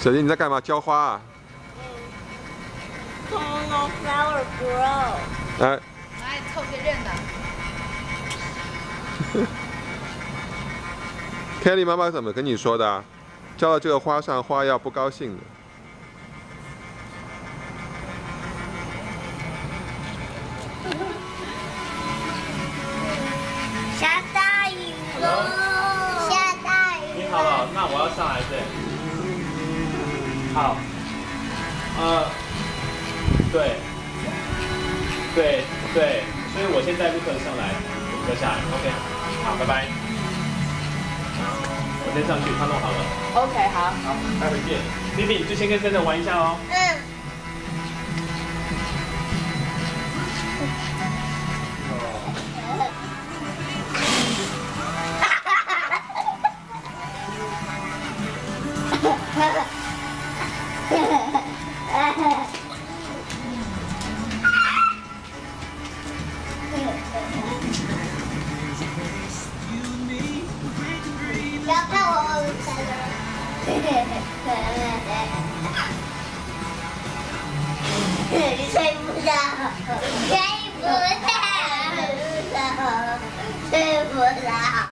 小林，你在干嘛？浇花啊 ？No flower grow。 哎。 来凑个热闹。 Kelly 妈妈怎么跟你说的啊？浇到这个花上，花要不高兴的。 下大雨了！下大雨。 你好了，那我要上来对。好。对。对对，所以我先带陆克上来，我再下来。OK。好，拜拜。我先上去，他弄好了。 OK， 好。 好，待会见。Bibi，你就先跟真的玩一下哦。 嗯。不要看我才能。睡不着，睡不着，睡不着。